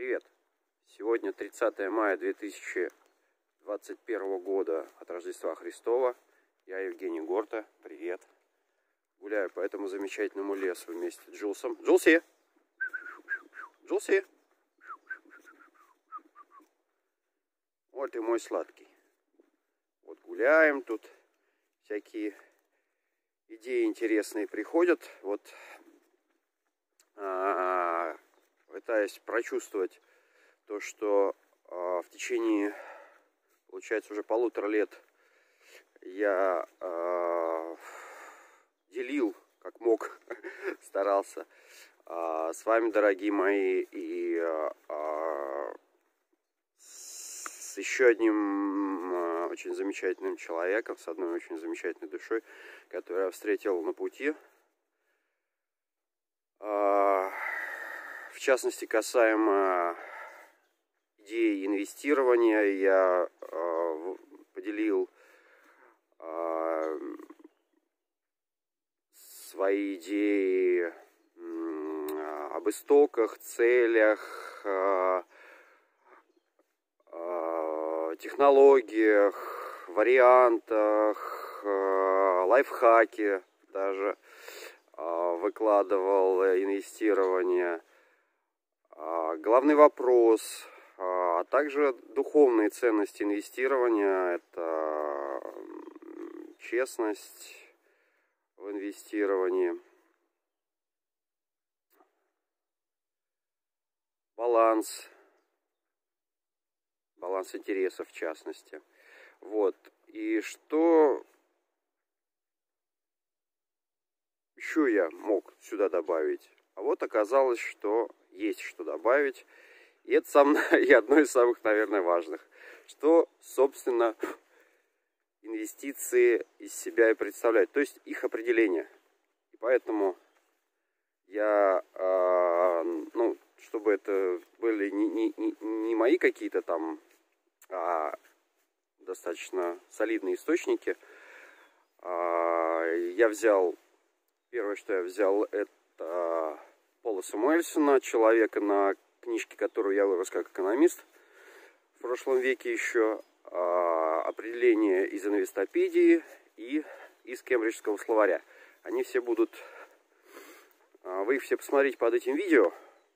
Привет! Сегодня 30 мая 2021 года от Рождества Христова. Я Евгений Горта. Привет! Гуляю по этому замечательному лесу вместе с Джулсом. Джулси! Джулси! Вот и мой сладкий. Вот гуляем тут. Всякие идеи интересные приходят. Вот пытаясь прочувствовать то, что в течение, получается, уже 1,5 лет я делил, как мог, старался с вами, дорогие мои, и с еще одним очень замечательным человеком, с одной очень замечательной душой, которую я встретил на пути. В частности, касаемо идеи инвестирования, я поделил свои идеи об истоках, целях, технологиях, вариантах, лайфхаке даже выкладывал инвестирование. Главный вопрос, а также духовные ценности инвестирования, это честность в инвестировании, баланс интересов в частности. Вот. И что еще я мог сюда добавить? А вот оказалось, что есть что добавить. И это и одно из самых, наверное, важных. Что, собственно, инвестиции из себя и представляют. То есть их определение. И поэтому я, чтобы это были не мои какие-то там достаточно солидные источники, я взял, первое, что я взял, это Пола Самуэльсона, человека, на книжке, которую я вырос как экономист в прошлом веке еще, определение из инвестопедии и из Кембриджского словаря. Они все будут, вы их все посмотрите под этим видео,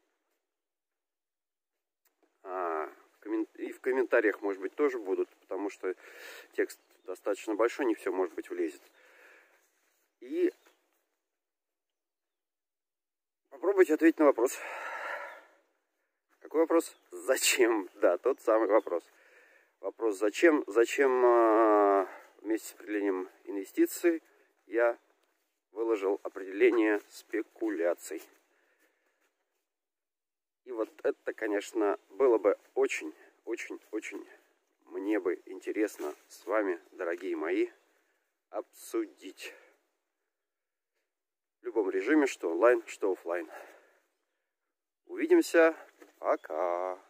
и в комментариях, может быть, тоже будут, потому что текст достаточно большой, не все, может быть, влезет. И попробуйте ответить на вопрос. Какой вопрос? Зачем? Да, тот самый вопрос. Вопрос зачем? Зачем вместе с определением инвестиций я выложил определение спекуляций. И вот это, конечно, было бы очень мне бы интересно с вами, дорогие мои, обсудить. В любом режиме, что онлайн, что офлайн. Увидимся. Пока.